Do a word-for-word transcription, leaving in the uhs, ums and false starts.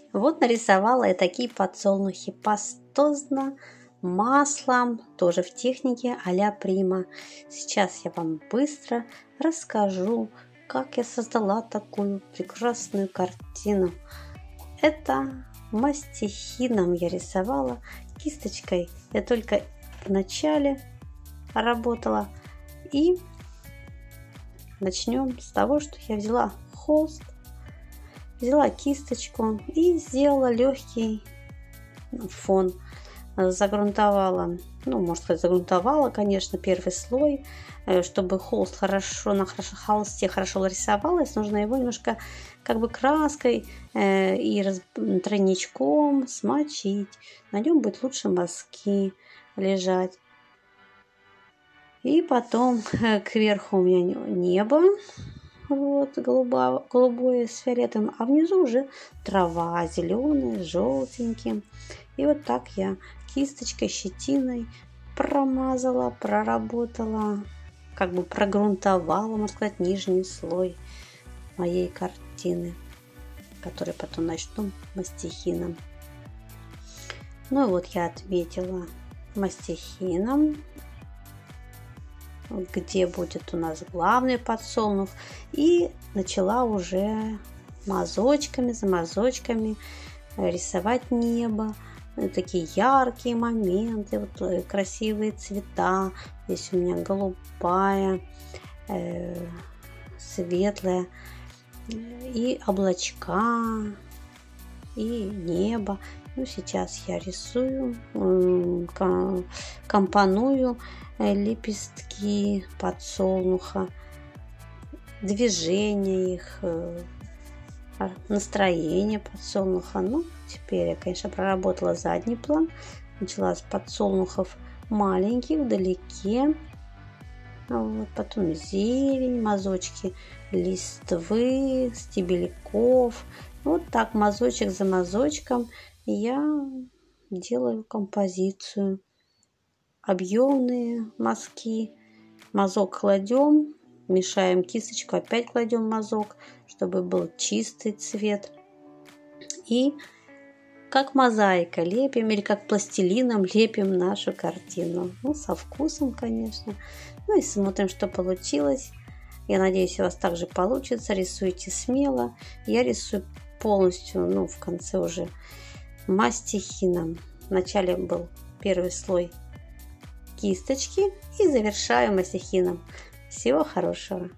Вот нарисовала я такие подсолнухи пастозно, маслом, тоже в технике а-ля Прима. Сейчас я вам быстро расскажу, как я создала такую прекрасную картину. Это мастихином я рисовала, кисточкой я только в начале работала. И начнем с того, что я взяла холст, взяла кисточку и сделала легкий фон. Загрунтовала, ну, можно сказать, загрунтовала, конечно, первый слой, чтобы холст хорошо, на холсте хорошо рисовалось, нужно его немножко как бы краской э, и раз, тройничком смочить. На нем будет лучше мазки лежать. И потом э, кверху у меня небо, вот, голубое, голубое с фиолетовым, а внизу уже трава зеленая, с желтеньким. И вот так я кисточкой, щетиной промазала, проработала, как бы прогрунтовала, можно сказать, нижний слой моей картины, который потом начну мастихином. Ну и вот я отметила мастихином, где будет у нас главный подсолнух, и начала уже мазочками за мазочками рисовать небо. Такие яркие моменты, вот красивые цвета. Здесь у меня голубая, э, светлая, и облачка, и небо. Ну, сейчас я рисую, э, компоную лепестки подсолнуха, движение их, э, настроение подсолнуха. Ну, теперь я, конечно, проработала задний план. Начала с подсолнухов маленьких, вдалеке. Вот, потом зелень, мазочки листвы, стебельков. Вот так, мазочек за мазочком я делаю композицию. Объемные мазки. Мазок кладем. Мешаем кисточку, опять кладем мазок, чтобы был чистый цвет. И как мозаика лепим или как пластилином лепим нашу картину. Ну, со вкусом, конечно. Ну и смотрим, что получилось. Я надеюсь, у вас также получится. Рисуйте смело. Я рисую полностью, ну, в конце уже мастихином. Вначале был первый слой кисточки и завершаю мастихином. Всего хорошего!